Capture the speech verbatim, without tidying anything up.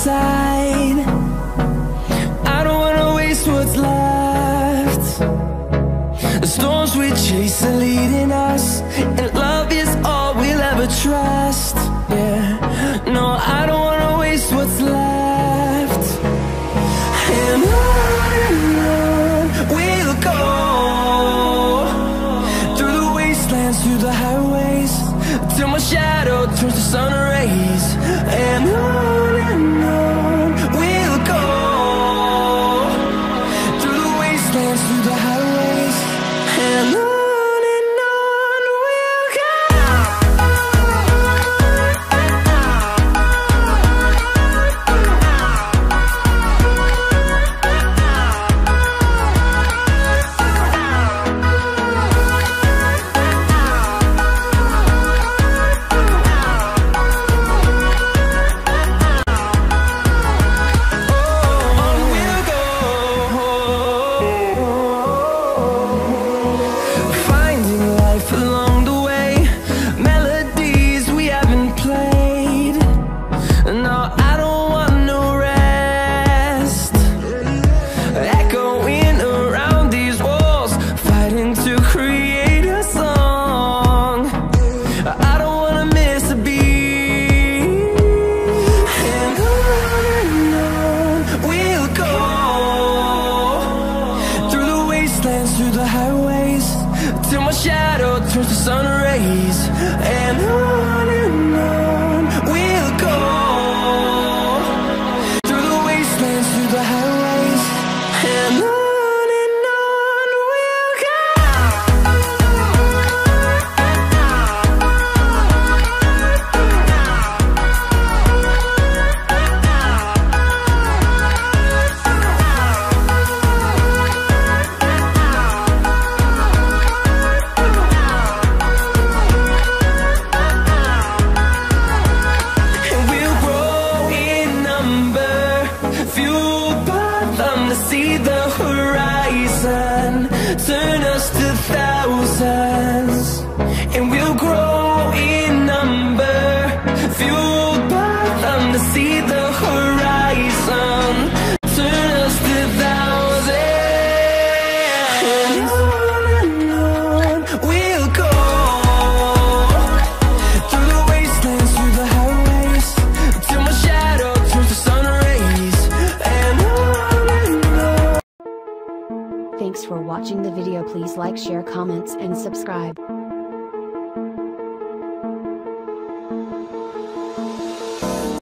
side. I don't wanna waste what's left. The storms we chase are leading us, and love is all we'll ever trust. Yeah, no, I don't wanna waste what's left. And on and on we'll go, through the wastelands, through the highways, till my shadow turns to sun rays. And on and on we'll go, through the wastelands, through the highways, and on. Through the highways, till my shadow turns to sun rays. And on and on we'll go, through the wastelands, through the highways, and on. See the horizon turn us to thousands, and we'll grow in number, fueled by them. To see the horizon turn us to thousands, and on and on we'll go, through the wastelands, through the highways, till my shadow turns to sun rays. And Thanks for watching the video. Please like, share, comments, and subscribe.